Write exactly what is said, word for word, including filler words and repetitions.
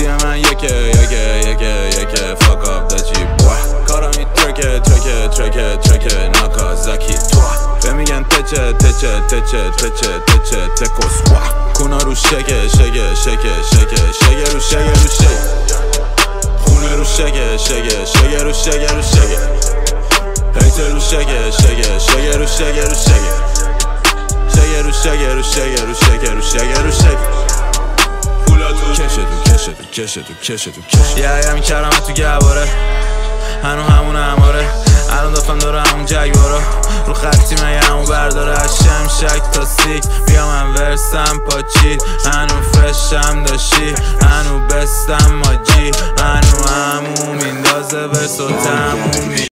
چیه من یکه یکه یکه یکه fuck up that you boy کارم این ترکه ترکه ترکه ترکه ناکازاکی تو بمیگن تچه تچه تچه تچه تچه تکوس کونا رو شکه شکه شکه شکه شکه رو شکه رو شکه خونه رو شکه شکه شکه رو شکه رو شکه هیتر رو شکه شکه شکه رو شکه رو شکه شکه رو شکه رو شکه رو شکه رو شکه رو شکه کشه تو کشه تو کشه تو کشه تو کشه یه ایمی کردم تو گواره هنو همون هماره الان دفن داره همون جگوارا رو خطی من یه همون برداره از شمشک تا سیک بیا من ورسم پاچید هنو فرشم داشتی هنو بستم ماجی هنو همون میندازه ورس و تمومی